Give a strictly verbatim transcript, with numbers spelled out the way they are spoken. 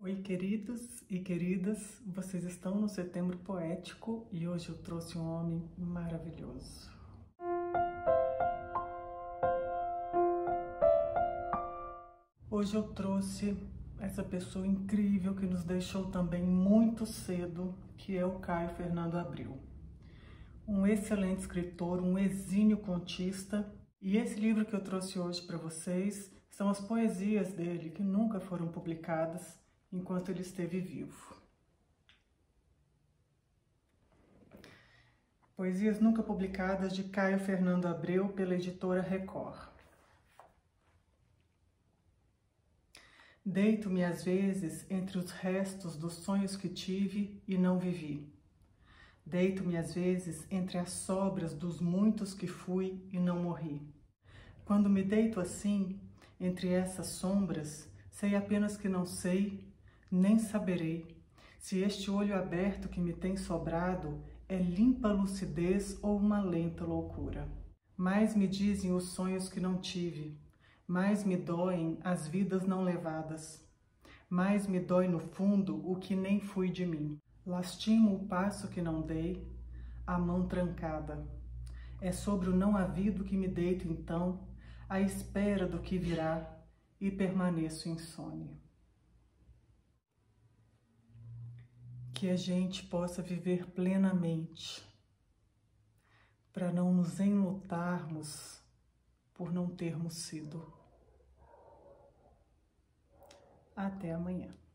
Oi, queridos e queridas, vocês estão no Setembro Poético e hoje eu trouxe um homem maravilhoso. Hoje eu trouxe essa pessoa incrível que nos deixou também muito cedo, que é o Caio Fernando Abreu. Um excelente escritor, um exímio contista, e esse livro que eu trouxe hoje para vocês são as poesias dele que nunca foram publicadas enquanto ele esteve vivo. Poesias nunca publicadas de Caio Fernando Abreu pela editora Record. Deito-me às vezes entre os restos dos sonhos que tive e não vivi. Deito-me às vezes entre as sobras dos muitos que fui e não morri. Quando me deito assim, entre essas sombras, sei apenas que não sei, nem saberei, se este olho aberto que me tem sobrado é limpa lucidez ou uma lenta loucura. Mais me dizem os sonhos que não tive, mais me doem as vidas não levadas, mais me dói no fundo o que nem fui de mim. Lastimo o passo que não dei, a mão trancada. É sobre o não havido que me deito então, à espera do que virá, e permaneço insone. Que a gente possa viver plenamente, para não nos enlutarmos por não termos sido. Até amanhã.